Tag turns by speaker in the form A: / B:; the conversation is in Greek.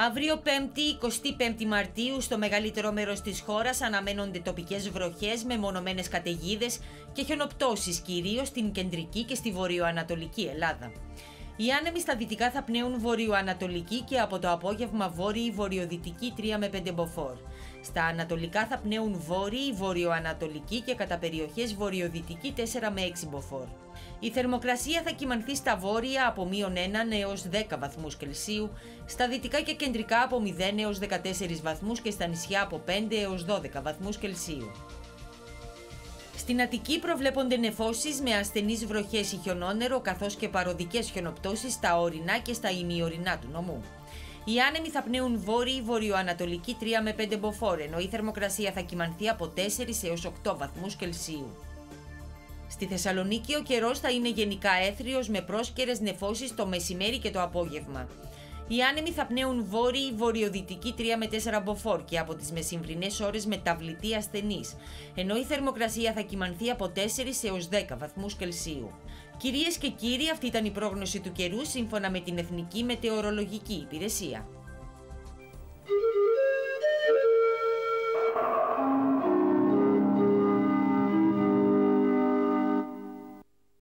A: Αύριο 5η, 25η Μαρτίου, στο μεγαλύτερο μέρος της χώρας αναμένονται τοπικές βροχές, μεμονωμένες καταιγίδες και χιονοπτώσεις, κυρίως στην κεντρική και στη βορειοανατολική Ελλάδα. Οι άνεμοι στα δυτικά θα πνέουν βορειοανατολική και από το απόγευμα βόρειη-βορειοδυτική 3 με 5 μποφόρ. Στα ανατολικά θα πνέουν βόρειη-βορειοανατολική και κατά περιοχές βορειοδυτική 4 με 6 μποφόρ. Η θερμοκρασία θα κυμανθεί στα βόρεια από -1 έως 10 βαθμούς Κελσίου, στα δυτικά και κεντρικά από 0 έως 14 βαθμούς και στα νησιά από 5 έως 12 βαθμούς Κελσίου. Στην Αττική προβλέπονται νεφώσεις με ασθενείς βροχές ή χιονόνερο, καθώς και παροδικές χιονοπτώσεις στα ορεινά και στα ημιορεινά του νομού. Οι άνεμοι θα πνέουν βόρειη-βορειοανατολική 3 με 5 μποφόρ, ενώ η θερμοκρασία θα κυμανθεί από 4 έως 8 βαθμούς Κελσίου. Στη Θεσσαλονίκη ο καιρός θα είναι γενικά έθριος με πρόσκαιρες νεφώσεις το μεσημέρι και το απόγευμα. Οι άνεμοι θα πνέουν βόρειη-βορειοδυτική 3 με 4 μποφόρ και από τις μεσημβρινές ώρες μεταβλητή ασθενής, ενώ η θερμοκρασία θα κυμανθεί από 4 έως 10 βαθμούς Κελσίου. Κυρίες και κύριοι, αυτή ήταν η πρόγνωση του καιρού σύμφωνα με την Εθνική Μετεωρολογική Υπηρεσία.